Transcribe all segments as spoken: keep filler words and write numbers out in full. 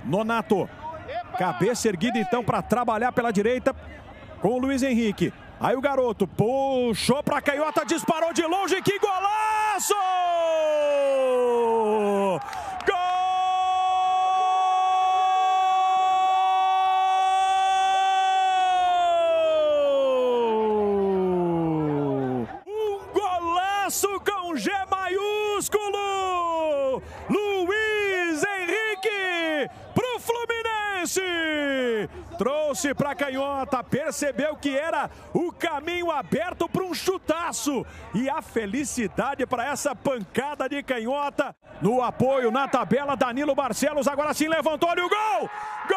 Nonato. Cabeça erguida então para trabalhar pela direita com o Luiz Henrique. Aí o garoto puxou para a canhota, disparou de longe, que golaço! Gol! Um golaço com G maiúsculo! Luiz Henrique pro Fluminense! Trouxe para a canhota, percebeu que era o caminho aberto para um chutaço. E a felicidade para essa pancada de canhota. No apoio, na tabela, Danilo Barcelos agora sim levantou, olha o gol! Gol!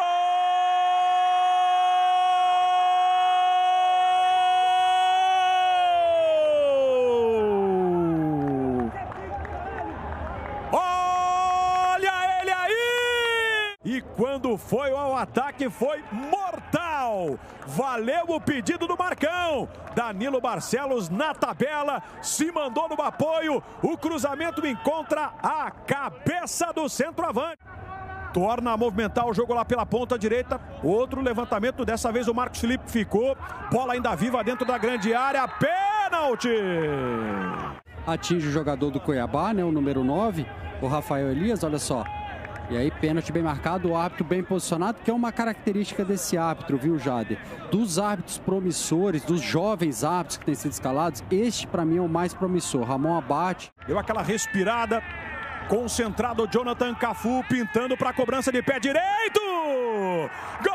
Olha ele aí! E quando foi ao ataque, foi mortal. Valeu o pedido do Marcão. Danilo Barcelos na tabela, se mandou no apoio. O cruzamento encontra a cabeça do centroavante. Torna a movimentar o jogo lá pela ponta direita. Outro levantamento, dessa vez o Marcos Felipe ficou. Bola ainda viva dentro da grande área. Pênalti! Atinge o jogador do Cuiabá, né, o número nove, o Rafael Elias, olha só. E aí, pênalti bem marcado, o árbitro bem posicionado, que é uma característica desse árbitro, viu, Jader? Dos árbitros promissores, dos jovens árbitros que têm sido escalados, este, para mim, é o mais promissor. Ramon Abate. Deu aquela respirada, concentrado o Jonathan Cafu, pintando para a cobrança de pé direito! Gol!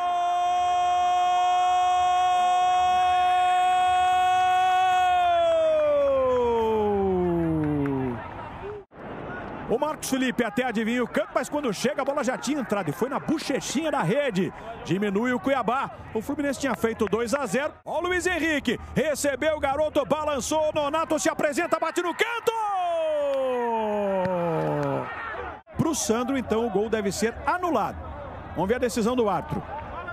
O Marcos Felipe até adivinha o campo, mas quando chega a bola já tinha entrado e foi na bochechinha da rede. Diminui o Cuiabá. O Fluminense tinha feito dois a zero. Ó o Luiz Henrique, recebeu o garoto, balançou, Nonato se apresenta, bate no canto! Pro Sandro, então, o gol deve ser anulado. Vamos ver a decisão do árbitro.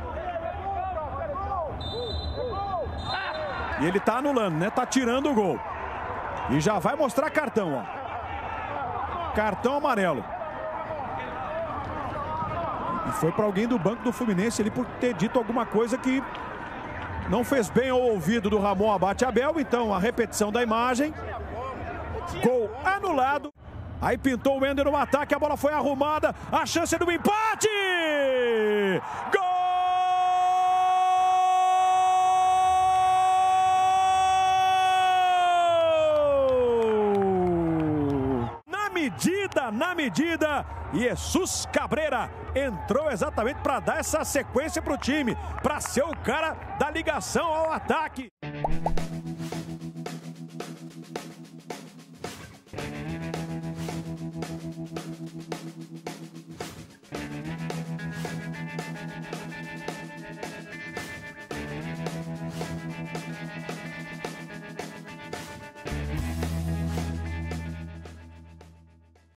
E ele tá anulando, né? Tá tirando o gol. E já vai mostrar cartão, ó. Cartão amarelo. E foi para alguém do banco do Fluminense ali por ter dito alguma coisa que não fez bem ao ouvido do Ramon Abate Abel. Então a repetição da imagem. Gol anulado. Aí pintou o Wender no ataque, a bola foi arrumada. A chance do empate! Gol! Medida na medida, e Jesus Cabreira entrou exatamente para dar essa sequência para o time, para ser o cara da ligação ao ataque.